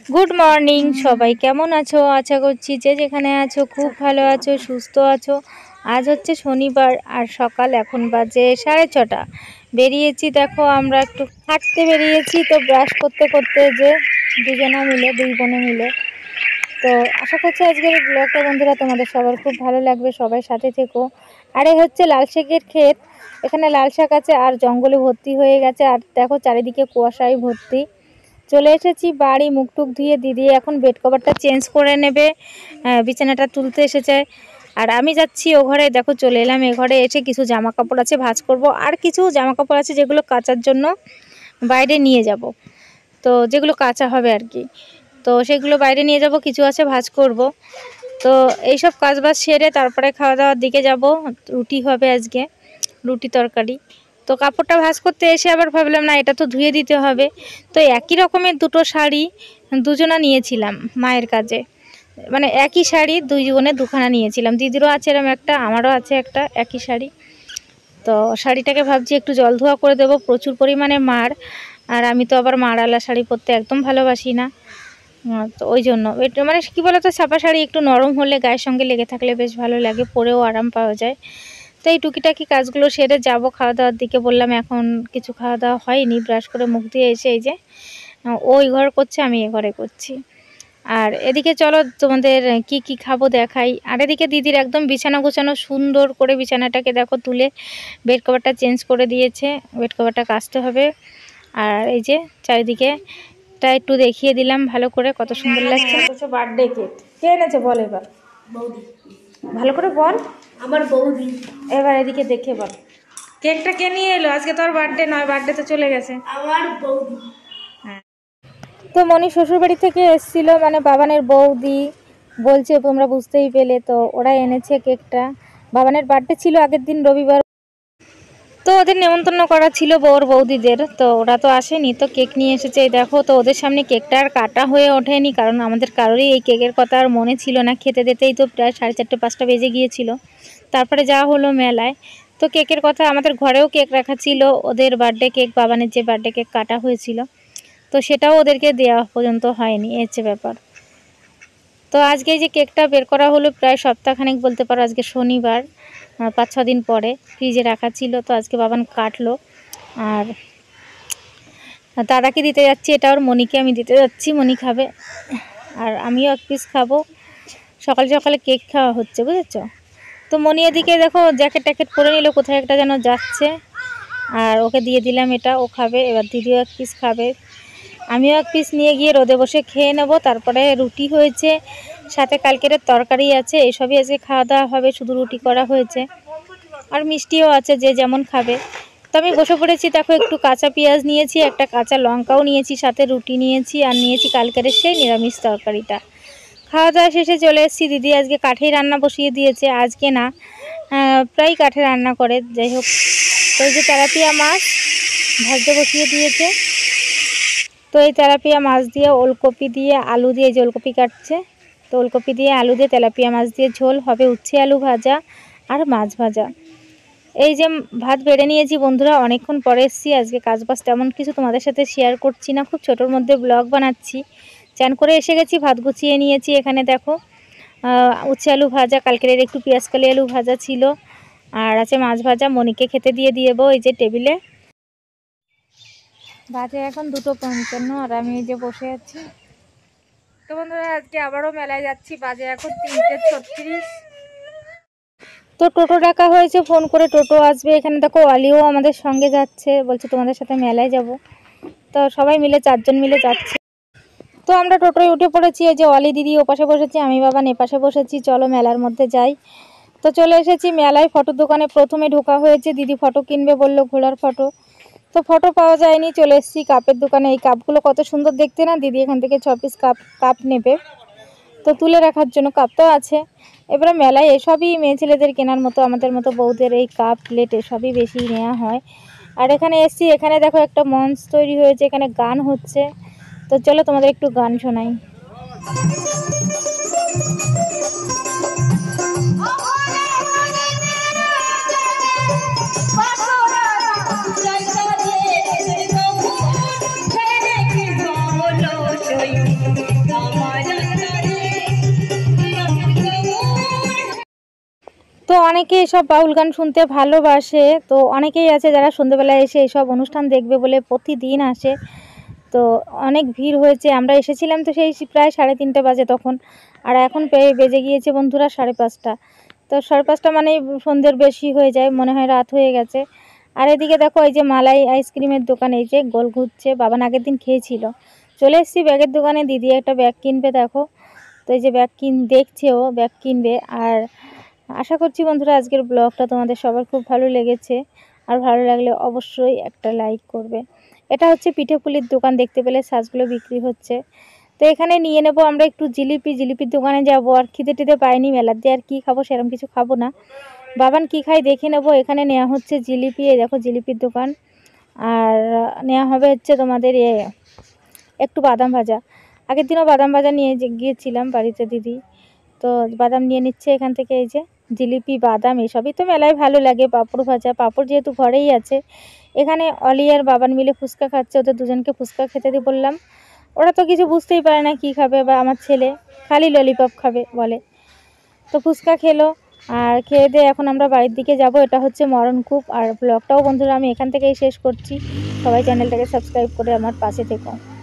Good morning সবাই, কেমন আছো? আশা করছি যে যেখানে আছো খুব ভালো আছো, সুস্থ আছো। আজ হচ্ছে শনিবার আর সকাল এখন বাজে 6:30। বেরিয়েছি, দেখো আমরা একটু হাঁটতে বেরিয়েছি। তো ব্রাশ করতে করতে যে দুই বোনে মিলে। তো আশা করছি আজকের ব্লগটা বন্ধুরা তোমাদের সবার খুব ভালো লাগবে, সবাই সাথে থেকো। আর এই হচ্ছে লাল শাকের ক্ষেত। এখানে লাল শাক আছে আর জঙ্গলে ভর্তি হয়ে গেছে, আর দেখো চারিদিকে কুয়াশায় ভর্তি। চলে এসেছি বাড়ি, মুখ টুক ধুয়ে দিদি এখন বেড কভারটা চেঞ্জ করে নেবে, বিছানাটা তুলতে এসেছে। আর আমি যাচ্ছি ও ঘরে, দেখো চলে এলাম এ ঘরে। এসে কিছু জামা কাপড় আছে ভাঁজ করব, আর কিছু জামা কাপড় আছে যেগুলো কাচার জন্য বাইরে নিয়ে যাব। তো যেগুলো কাচা হবে আর কি, তো সেগুলো বাইরে নিয়ে যাব, কিছু আছে ভাঁজ করব। তো এইসব কাজবাজ সেরে তারপরে খাওয়া দাওয়ার দিকে যাব। রুটি হবে আজকে, রুটি তরকারি। তো কাপড়টা ভাঁজ করতে এসে আবার ভাবলাম না, এটা তো ধুয়ে দিতে হবে। তো একই রকমের দুটো শাড়ি দুজনা নিয়েছিলাম মায়ের কাজে, মানে একই শাড়ি দুই বোনে দুখানা নিয়েছিলাম। দিদিরও আছে এরকম একটা, আমারও আছে একটা একই শাড়ি। তো শাড়িটাকে ভাবছি একটু জল ধোয়া করে দেবো, প্রচুর পরিমাণে মার। আর আমি তো আবার মারওয়ালা শাড়ি পরতে একদম ভালোবাসি না। তো ওই জন্য এটা মানে কী বলতো, ছাপা শাড়ি একটু নরম হলে গায়ের সঙ্গে লেগে থাকলে বেশ ভালো লাগে, পরেও আরাম পাওয়া যায়। তো এই টুকিটাকি কাজগুলো সেরে যাব খাওয়া দাওয়ার দিকে। বললাম এখন কিছু খাওয়া দাওয়া হয়নি, ব্রাশ করে মুখ দিয়ে এসে এই যে ওই ঘর করছে, আমি এ ঘরে করছি। আর এদিকে চলো তোমাদের কি কি খাবো দেখাই। আর এদিকে দিদির একদম বিছানা গোছানো, সুন্দর করে বিছানাটাকে দেখো তুলে বেড কভারটা চেঞ্জ করে দিয়েছে, বেড কভারটা কাচতে হবে। আর এই যে চারিদিকে টা একটু দেখিয়ে দিলাম ভালো করে, কত সুন্দর লাগছে। বার্থডে কেক কে এনেছে বল এবার, বৌদি। ভালো করে বল, আমার বৌদি। এবার এদিকে দেখে বল, কেকটা কে নিয়ে এলো? আজকে তোর বার্থডে নয়, বার্থডে তো চলে গেছে। আমার বৌদি। হ্যাঁ, তো মনি শ্বশুরবাড়ি থেকে এসেছিল, মানে বাবানের বৌদি বলছে, তোমরা বুঝতেই পেলে। তো ওরা এনেছে কেকটা, বাবানের বার্থডে ছিল আগের দিন রবিবার। তো ওদের নেমন্তন্ন করা ছিল বউর বৌদিদের, তো ওরা তো আসেনি, তো কেক নিয়ে এসেছে এই দেখো। তো ওদের সামনে কেকটা আর কাটা হয়ে ওঠেনি, কারণ আমাদের কারোরই এই কেকের কথা আর মনে ছিল না। খেতে দিতেই তো প্রায় 4:30-5টা বেজে গিয়েছিল। তারপরে যাওয়া হলো মেলায়। তো কেকের কথা, আমাদের ঘরেও কেক রাখা ছিল, ওদের বার্থডে কেক, বাবানের যে বার্থডে কেক কাটা হয়েছিল, তো সেটাও ওদেরকে দেওয়া পর্যন্ত হয়নি, এই হচ্ছে ব্যাপার। তো আজকে এই যে কেকটা বের করা হলো প্রায় সপ্তাহখানেক বলতে পারো, আজকে শনিবার, 5-6 দিন পরে ফ্রিজে রাখা ছিল। তো আজকে বাবান কাটলো, আর দাদাকে দিতে যাচ্ছি, এটা ওর মনিকে আমি দিতে যাচ্ছি, মনি খাবে আর আমিও এক পিস খাবো। সকালে সকালে কেক খাওয়া হচ্ছে, বুঝেছো? তো মনি এদিকে দেখো জ্যাকেট ট্যাকেট পরে নিল, কোথায় একটা যেন যাচ্ছে, আর ওকে দিয়ে দিলাম এটা, ও খাবে। এবার দিদিও এক পিস খাবে, আমিও এক পিস নিয়ে গিয়ে রোদে বসে খেয়ে নেব। তারপরে রুটি হয়েছে, সাথে কালকের তরকারি আছে, এসবই আজকে খাওয়া দাওয়া হবে। শুধু রুটি করা হয়েছে, আর মিষ্টিও আছে, যে যেমন খাবে। তো আমি বসে পড়েছি, দেখো একটু কাঁচা পেঁয়াজ নিয়েছি, একটা কাঁচা লঙ্কাও নিয়েছি, সাথে রুটি নিয়েছি, আর নিয়েছি কালকের সেই নিরামিষ তরকারিটা। খাওয়া দাওয়া শেষে চলে এসেছি। দিদি আজকে কাঠেই রান্না বসিয়ে দিয়েছে, আজকে না প্রায় কাঠে রান্না করে, যাই হোক। তো এই যে তেলাপিয়া মাছ ভাজতে বসিয়ে দিয়েছে। তো এই তেলাপিয়া মাছ দিয়ে, ওলকপি দিয়ে, আলু দিয়ে, যে ওলকপি কাটছে, তো ওলকপি দিয়ে আলু দিয়ে তেলাপিয়া মাছ দিয়ে ঝোল হবে, উচ্ছে আলু ভাজা আর মাছ ভাজা। এই যে ভাত বেড়ে নিয়েছি বন্ধুরা, অনেকক্ষণ পরে এসেছি। আজকে কাজবাজ তেমন কিছু তোমাদের সাথে শেয়ার করছি না, খুব ছোটোর মধ্যে ব্লগ বানাচ্ছি। চান করে এসে গেছি, ভাত গুছিয়ে নিয়েছি। এখানে দেখো উচ্ছে আলু ভাজা, কালকের একটু পেঁয়াজকালি আলু ভাজা ছিল, আর আছে মাছ ভাজা। মনিকে খেতে দিয়ে দেবো এই যে টেবিলে। বাজে এখন 2:55, আর আমি এই যে বসে আছি। তো বন্ধুরা আজকে আবারও মেলায় যাচ্ছি, বাজে এখন 3:36। তো টোটো ডাকা হয়েছে ফোন করে, টোটো আসবে। এখানে দেখো অলিও আমাদের সঙ্গে যাচ্ছে, বলছে তোমাদের সাথে মেলায় যাব। তো সবাই মিলে 4 জন মিলে যাচ্ছে। তো আমরা টোটোয় উঠে পড়েছি, এই যে অলি দিদি ও পাশে বসেছি, আমি বাবা এ পাশে বসেছি। চলো মেলার মধ্যে যাই। তো চলে এসেছি মেলায়। ফটোর দোকানে প্রথমে ঢোকা হয়েছে, দিদি ফটো কিনবে বললো, ঘোড়ার ফটো। তো ফটো পাওয়া যায়নি, চলে এসেছি কাপের দোকানে। এই কাপগুলো কত সুন্দর দেখতে না, দিদি এখান থেকে 6 পিস কাপ নেবে, তো তুলে রাখার জন্য কাপ তো আছে। এবারে মেলায় এসবই মেয়ে ছেলেদের কেনার মতো, আমাদের মতো বউদের এই কাপ প্লেট এসবই বেশি নেওয়া হয়। আর এখানে এসছি, এখানে দেখো একটা মঞ্চ তৈরি হয়েছে, এখানে গান হচ্ছে। তো চলো তোমাদের একটু গান শোনাই। তো অনেকে এসব বাউল গান শুনতে ভালোবাসে, তো অনেকেই আছে যারা সন্ধ্যেবেলায় এসে এসব অনুষ্ঠান দেখবে বলে প্রতিদিন আসে। তো অনেক ভিড় হয়েছে, আমরা এসেছিলাম তো সেই প্রায় 3:30 বাজে তখন, আর এখন বেজে গিয়েছে বন্ধুরা 5:30। তো 5:30 মানেই সন্ধ্যের বেশি হয়ে যায়, মনে হয় রাত হয়ে গেছে। আর এদিকে দেখো এই যে মালাই আইসক্রিমের দোকান, এই যে গোল ঘুরছে, বাবান আগের দিন খেয়েছিল। চলে এসেছি ব্যাগের দোকানে, দিদি একটা ব্যাগ কিনবে দেখো। তো এই যে ব্যাগ দেখছে, ও ব্যাগ কিনবে। আর আশা করছি বন্ধুরা আজকের ব্লগটা তোমাদের সবার খুব ভালো লেগেছে, আর ভালো লাগলে অবশ্যই একটা লাইক করবে। এটা হচ্ছে পিঠে পুলির দোকান, দেখতে পেলে সাজগুলো বিক্রি হচ্ছে। তো এখানে নিয়ে নেব আমরা একটু জিলিপির দোকানে যাব। আর খিদে টিদে পাইনি, মেলার দিয়ে আর কী খাবো, সেরকম কিছু খাবো না। বাবান কি খাই দেখে নেব। এখানে নেওয়া হচ্ছে জিলিপি, এই দেখো জিলিপির দোকান। আর নেওয়া হবে হচ্ছে তোমাদের একটু বাদাম ভাজা। আগের দিনও বাদাম ভাজা নিয়ে গিয়েছিলাম বাড়িতে দিদি, তো বাদাম নিয়ে নিচ্ছে এখান থেকে। এই যে জিলিপি, বাদাম এসবই তো মেলায় ভালো লাগে। পাঁপড় ভাজা, পাঁপড় যেহেতু ঘরেই আছে। এখানে অলি আর বাবান মিলে ফুচকা খাচ্ছে, ওদের দুজনকে ফুচকা খেতে দিয়ে বললাম। ওরা তো কিছু বুঝতেই পারে না কি খাবে, বা আমার ছেলে খালি ললিপপ খাবে বলে। তো ফুচকা খেলো, আর খেয়ে দিয়ে এখন আমরা বাড়ির দিকে যাব। এটা হচ্ছে মরণকূপ। আর ব্লগটাও বন্ধুরা আমি এখান থেকেই শেষ করছি। সবাই চ্যানেলটাকে সাবস্ক্রাইব করে আমার পাশে থেকো।